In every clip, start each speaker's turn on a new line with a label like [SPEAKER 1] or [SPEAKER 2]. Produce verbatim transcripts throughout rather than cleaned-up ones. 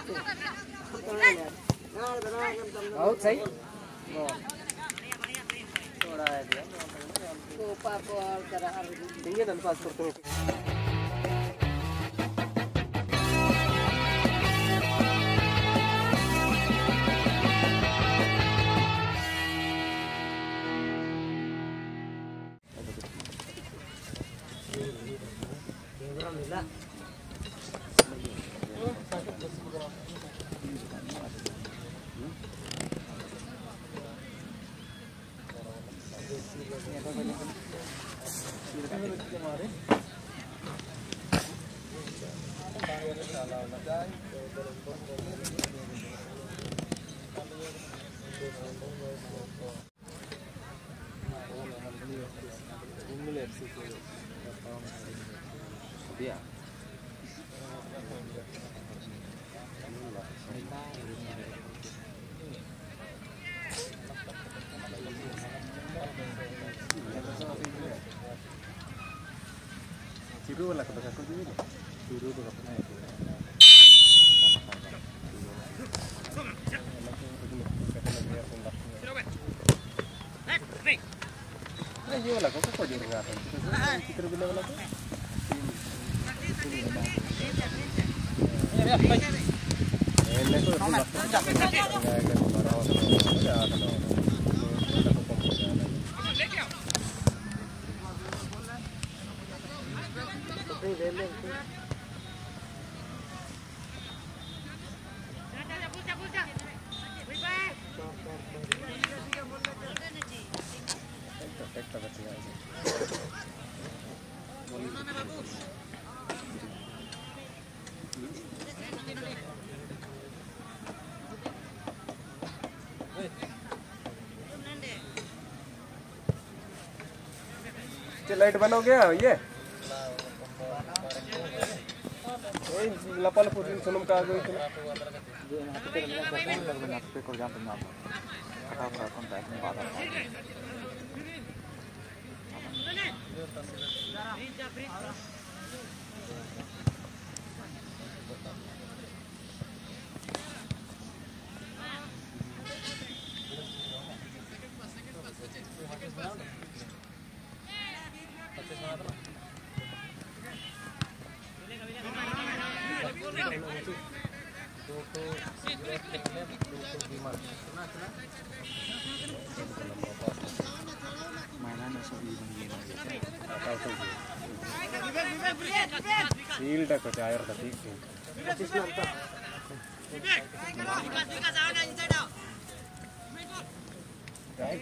[SPEAKER 1] Out sih. Thora है दिया.
[SPEAKER 2] वो पापा और करा हर
[SPEAKER 1] tinggi dan pas pertama. Iya. Ciru lah kata aku juga. Ciru tuh apa namanya? Nah, iya lah, kok kok dia nggak tahu. Kita bilang apa? Ini tuh light बन हो गया ये लपल पूरी सुनम का गई थी ये यहाँ पे तेरे में करना है लगना पे कर जाते हैं आप खटा खटा कांटेक्ट में बात Hilda ko air tadi. Right.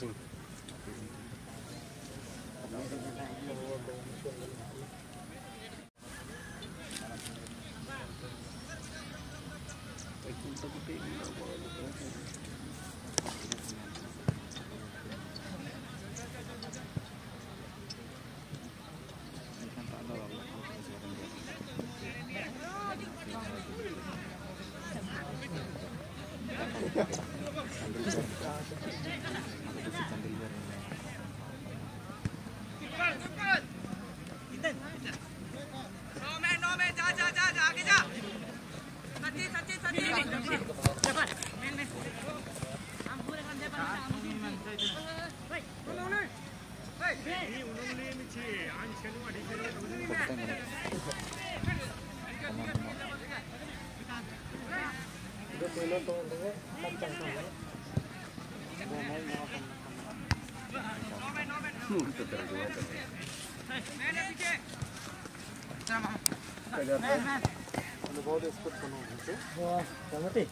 [SPEAKER 1] बहुत स्पीड बनो है वाह समझते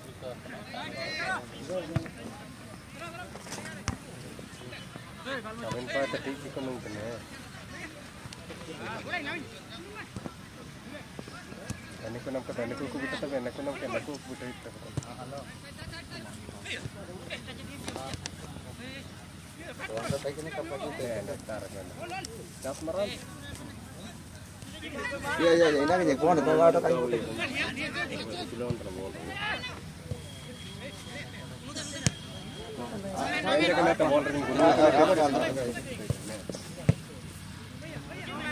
[SPEAKER 1] अबन पर ठीक ही कम नहीं है अने को नाम का अने को को बिता है अने को नाम के अने को बिता है तो अंदर तक नहीं कब तक है तार में दस मरन iya iya ini kan jagoan itu ada kayu boleh kilometer boleh ini kan ada boleh ring gunung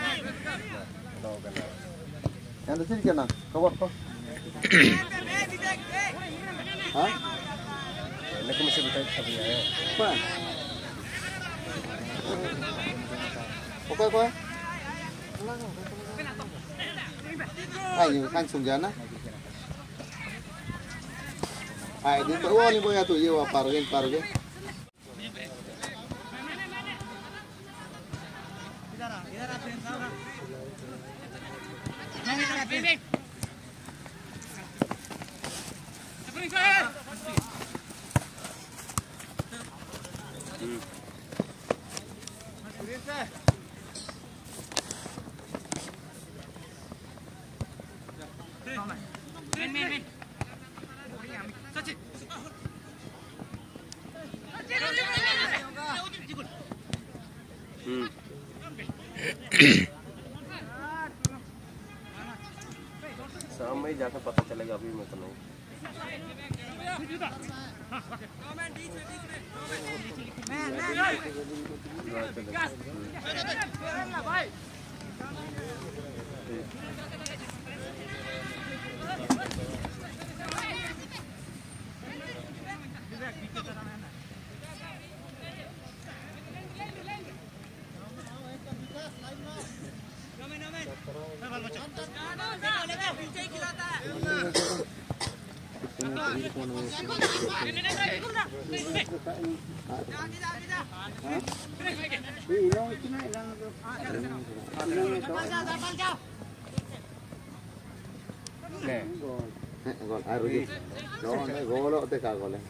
[SPEAKER 1] yang di sini kan cover kok Hah?
[SPEAKER 3] Ini aku masih bertanya tapi ya.
[SPEAKER 1] Apa? Oke, oke. Ayo kan sungjana. Ay, dito wali mo ya tuyo wa pargen pargen.
[SPEAKER 3] शाम में जाकर पता चलेगा अभी मैं तो नहीं Gol arugi. No, no golo te cago le.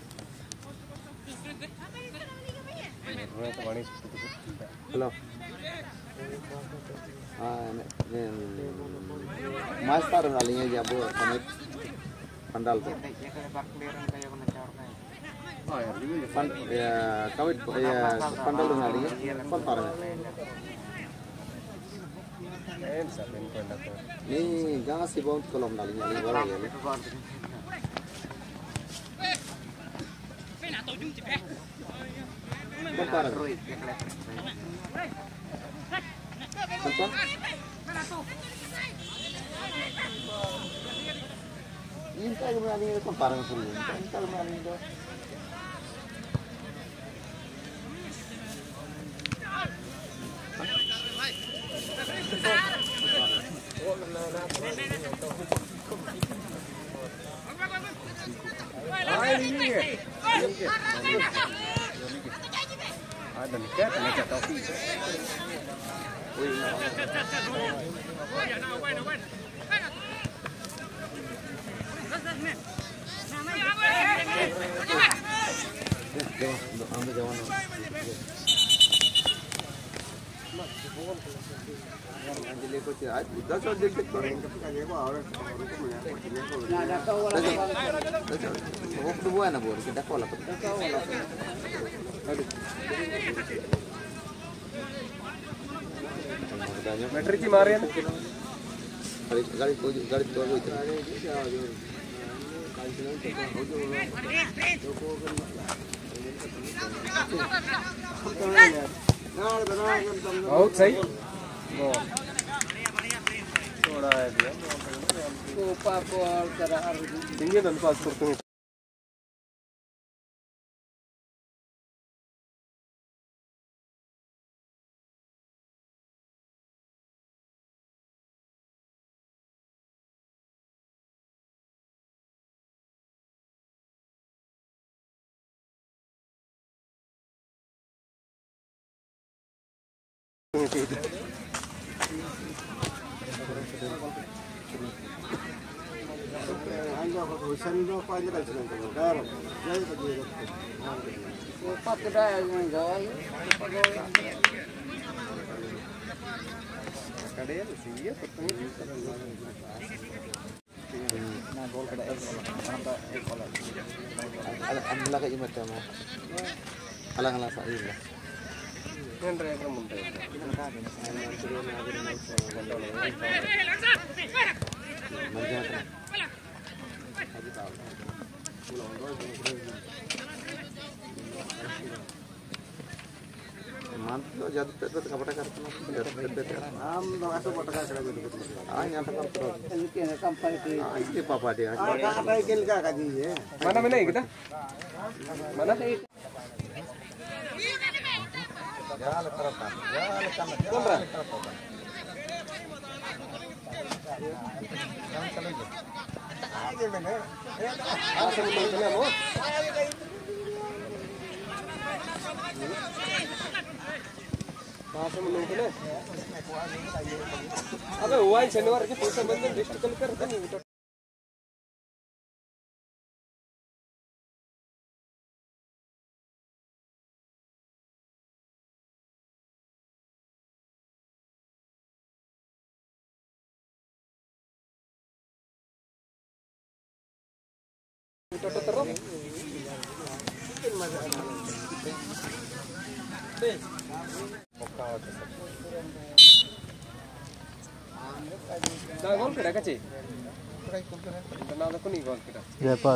[SPEAKER 3] Hello. Ah, ne mas taruh alinya jabo sampai pandal tuh. Pan, ya kawit ya pandal dengan alinya pan taruh. Ini jangan sih bawang kolom alinya ini baru ya. Pan taruh. Apa? Ini tak berani itu parang suruh. Ini tak berani itu. Ada nih kan macam topi. Metri Cimarian.
[SPEAKER 1] Garis garis garis dua itu.
[SPEAKER 3] Out सही. थोड़ा है दिया.
[SPEAKER 2] Kupa por tara aru.
[SPEAKER 3] Tinggi dan pas kurtung.
[SPEAKER 2] Kupa kedai menggoi.
[SPEAKER 3] Kadang sih ya kurtung.
[SPEAKER 1] Nah, gol kada ek sampai ek bola. Alhamdulillah kayak macam mana? Alang-alang sa iya.
[SPEAKER 3] Yang mereka muntai. Mantu jadi pet kapata kartu pet pet.
[SPEAKER 1] Am no aso pataka kada gitu.
[SPEAKER 3] Ah nyata kartu.
[SPEAKER 2] Ini kena kampai itu.
[SPEAKER 3] Ah ini papa dia.
[SPEAKER 1] Ah kata ikel ka kaji ye.
[SPEAKER 4] Mana mana kita? Mana?
[SPEAKER 3] Ya lepas kan. Ya lepas.
[SPEAKER 4] Kontra. Ah, sebelum itu mau. Bahasa menunggu nih. Apa uang senior ke pusat bandar distrik kalkar kan itu. Itu terus. Dah gol kira kaci. Internal aku nih gol kira.
[SPEAKER 1] Jepal.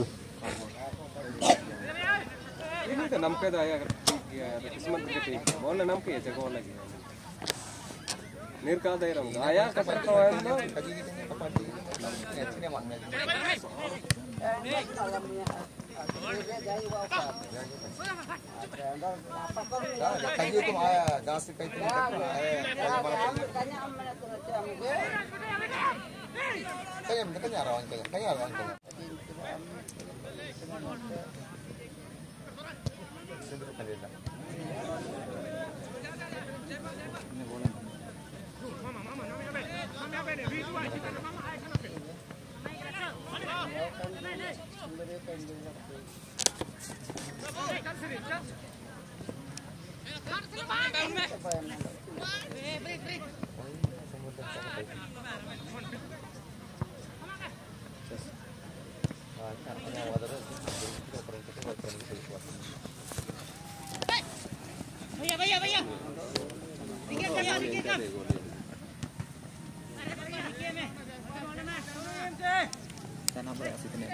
[SPEAKER 4] Ini tuh nampak dah ya, kismat kita. Mau na nampak ya jago lagi. Nirka dah iram. Ayah kasar kawan tuh.
[SPEAKER 3] Kaji itu mah gas kayak itu. Kayak mereka nyarawan kayak kayak nyarawan kayak.
[SPEAKER 5] Vaya, vaya, vaya.
[SPEAKER 1] Sana berasi kena.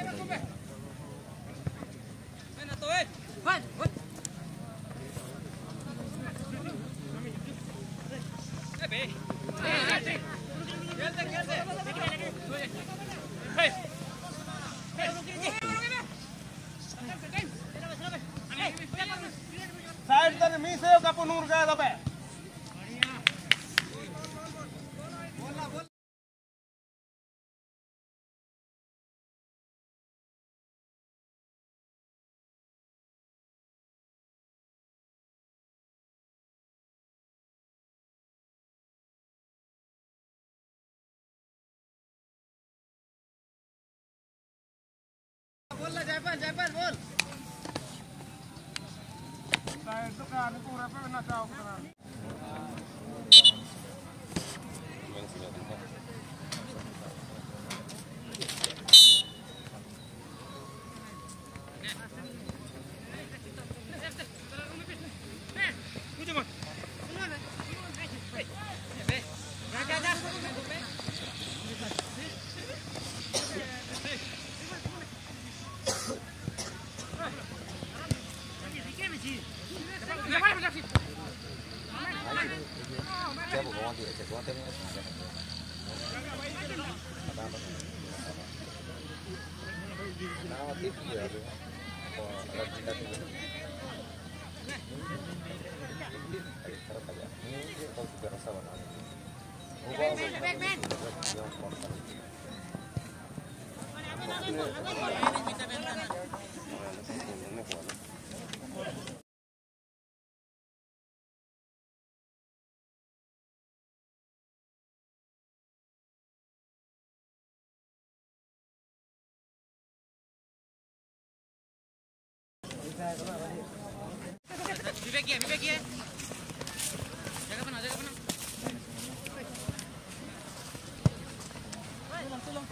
[SPEAKER 4] Side dari misi ka punur ka dapat.
[SPEAKER 5] Bola Japan, Japan, bol.
[SPEAKER 4] Saya itu kan pura apa nak tahu kan.
[SPEAKER 3] Saya mau bawa dia, saya bawa dia. Nah, tip ya. Oh, lagi tadi. Ini kalau sudah rasa mana? Back, back, Vivek ya, Vivek ya. Jaga mana, jaga mana. Tolong, tolong.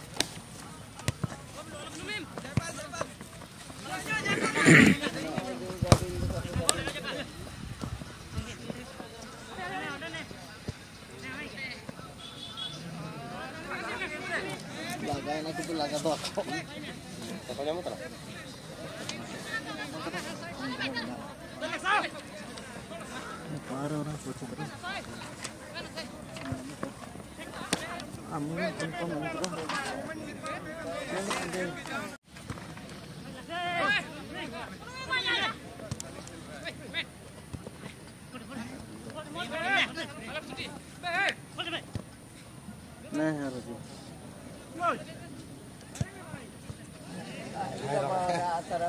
[SPEAKER 1] Lagain aku tuh laga tuh aku.
[SPEAKER 4] Pokoknya muter.
[SPEAKER 1] Wah, orang-orang bocah terus. Amin, untung untung. Nah, harus.
[SPEAKER 2] acara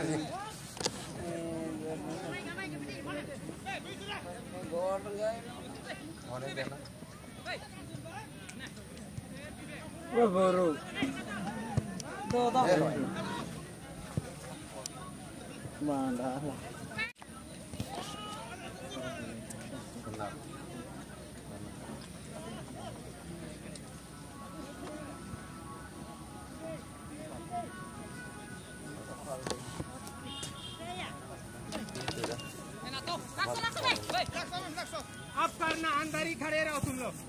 [SPEAKER 1] Wah, baru. Tuh, tuh. Mana?
[SPEAKER 3] Benar.
[SPEAKER 5] आप करना अंदर ही खड़े रहो तुम लोग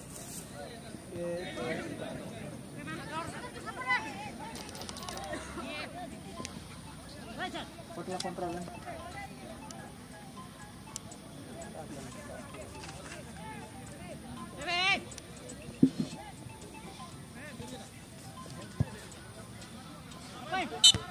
[SPEAKER 1] kontrolnya.
[SPEAKER 5] Hey!